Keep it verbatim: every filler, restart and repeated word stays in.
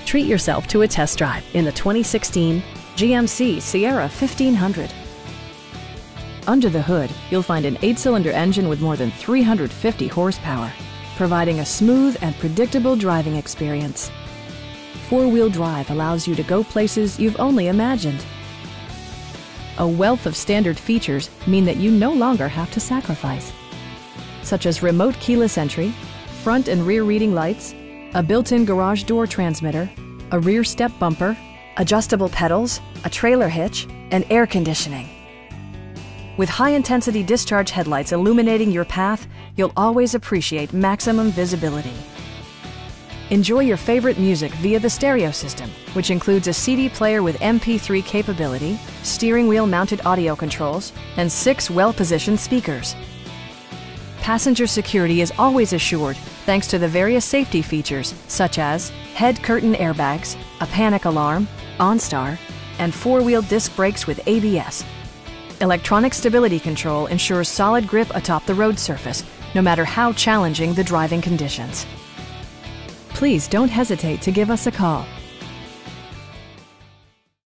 Treat yourself to a test drive in the twenty sixteen G M C Sierra fifteen hundred. Under the hood, you'll find an eight-cylinder engine with more than three hundred fifty horsepower, providing a smooth and predictable driving experience. Four-wheel drive allows you to go places you've only imagined. A wealth of standard features mean that you no longer have to sacrifice, such as remote keyless entry, front and rear reading lights, a built-in garage door transmitter, a rear step bumper, adjustable pedals, a trailer hitch, and air conditioning. With high-intensity discharge headlights illuminating your path, you'll always appreciate maximum visibility. Enjoy your favorite music via the stereo system, which includes a C D player with M P three capability, steering wheel-mounted audio controls, and six well-positioned speakers. Passenger security is always assured thanks to the various safety features such as head curtain airbags, a panic alarm, OnStar, and four-wheel disc brakes with A B S. Electronic stability control ensures solid grip atop the road surface, no matter how challenging the driving conditions. Please don't hesitate to give us a call.